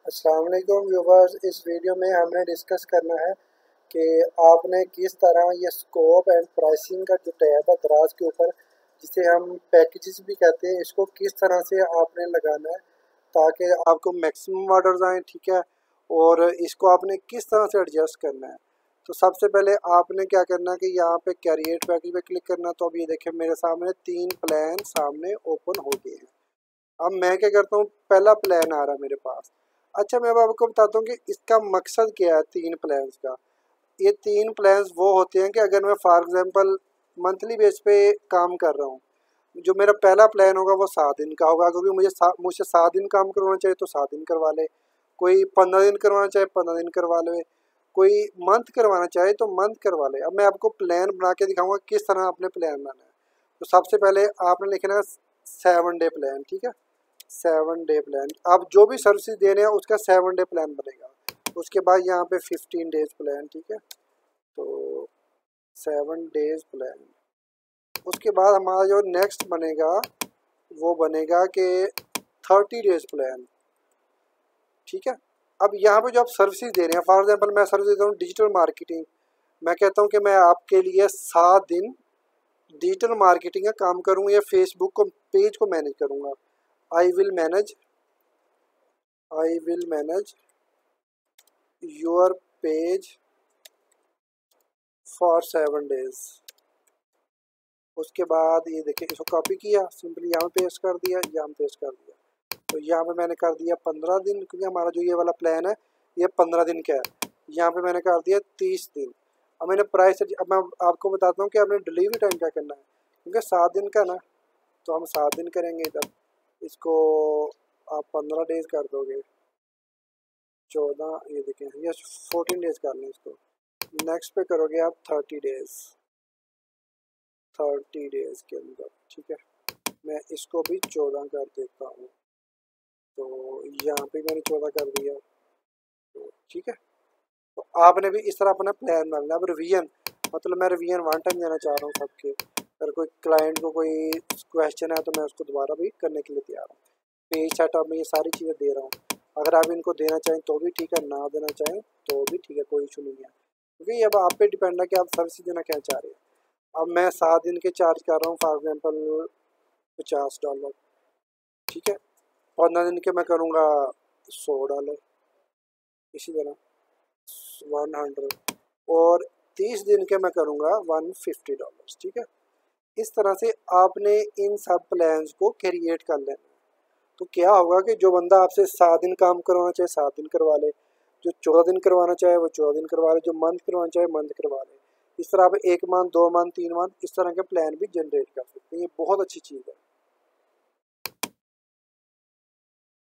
अस्सलाम वालेकुम व्यूवर्स। इस वीडियो में हमें डिस्कस करना है कि आपने किस तरह ये स्कोप एंड प्राइसिंग का जो टैब है दराज के ऊपर, जिसे हम पैकेजेस भी कहते हैं, इसको किस तरह से आपने लगाना है ताकि आपको मैक्सिमम ऑर्डर्स आएँ, ठीक है। और इसको आपने किस तरह से एडजस्ट करना है। तो सबसे पहले आपने क्या करना है कि यहाँ पे कैरियर पैकेज पे क्लिक करना है। तो अब ये देखें मेरे सामने 3 प्लान सामने ओपन हो गए हैं। अब मैं क्या करता हूँ, पहला प्लान आ रहा है मेरे पास। अच्छा, मैं अब आपको बताता हूँ कि इसका मकसद क्या है 3 प्लान्स का। ये 3 प्लान्स वो होते हैं कि अगर मैं फॉर एग्जांपल मंथली बेस पे काम कर रहा हूँ, जो मेरा पहला प्लान होगा वो 7 दिन का होगा, क्योंकि मुझसे 7 दिन काम करवाना चाहिए तो 7 दिन करवा ले। कोई 15 दिन करवाना चाहे 15 दिन करवा ले। कोई मंथ करवाना चाहे तो मंथ करवा ले। अब मैं आपको प्लान बना के दिखाऊंगा किस तरह आपने प्लान बनाना है। तो सबसे पहले आपने लिखना है 7 डे प्लान, ठीक है। 7 डे प्लान, आप जो भी सर्विस दे रहे हैं उसका 7 डे प्लान बनेगा। उसके बाद यहाँ पे 15 डेज प्लान, ठीक है। तो 7 डेज प्लान, उसके बाद हमारा जो नेक्स्ट बनेगा वो बनेगा कि 30 डेज प्लान, ठीक है। अब यहाँ पे जो आप सर्विसेज दे रहे हैं, फॉर एग्जांपल मैं सर्विस देता हूँ डिजिटल मार्केटिंग। मैं कहता हूँ कि मैं आपके लिए 7 दिन डिजिटल मार्केटिंग का काम करूँगा या फेसबुक को पेज को मैनेज करूँगा। I will manage your page for 7 days. उसके बाद ये देखिए, इसको कॉपी किया, सिंपली यहाँ पे पेस्ट कर दिया, यहाँ पे पेस्ट कर दिया। तो यहाँ पे मैंने कर दिया 15 दिन, क्योंकि हमारा जो ये वाला प्लान है ये 15 दिन का है। यहाँ पे मैंने कर दिया 30 दिन। अब मैंने प्राइस, अब मैं आपको बताता हूँ कि आपने डिलीवरी टाइम क्या करना है, क्योंकि 7 दिन का ना, तो हम 7 दिन करेंगे इधर। इसको आप 15 डेज कर दोगे, 14, ये देखें, ये 14 डेज कर लें इसको। नेक्स्ट पे करोगे आप 30 डेज, 30 डेज के अंदर, ठीक है। मैं इसको भी 14 कर देता हूँ। तो यहाँ पे मैंने 14 कर दिया, तो ठीक है। तो आपने भी इस तरह अपना प्लान बनाना। अब रिवीजन, मतलब मैं रिवीजन 1 टाइम देना चाह रहा हूँ सबके। अगर कोई क्लाइंट को कोई क्वेश्चन है तो मैं उसको दोबारा भी करने के लिए तैयार हूँ। पेज सेटअप में ये सारी चीज़ें दे रहा हूँ। अगर आप इनको देना चाहें तो भी ठीक है, ना देना चाहें तो भी ठीक है, कोई इशू नहीं है, क्योंकि अब आप पे डिपेंड है कि आप सर्विस देना क्या चाह रहे हैं। अब मैं 7 दिन के चार्ज कर रहा हूँ, फॉर एग्जाम्पल $50, ठीक है। 15 दिन के मैं करूँगा $100, इसी तरह 100, और 30 दिन के मैं करूँगा $150, ठीक है। इस तरह से आपने इन सब प्लान्स को क्रिएट कर लेना। तो क्या होगा कि जो बंदा आपसे 7 दिन काम करवाना चाहे 7 दिन करवा ले, जो 14 दिन करवाना चाहे वो 14 दिन करवा ले, जो मंथ करवाना चाहे मंथ करवा ले। इस तरह आप 1 मंथ, 2 मंथ, 3 मंथ इस तरह के प्लान भी जनरेट कर सकते हैं। ये बहुत अच्छी चीज़ है।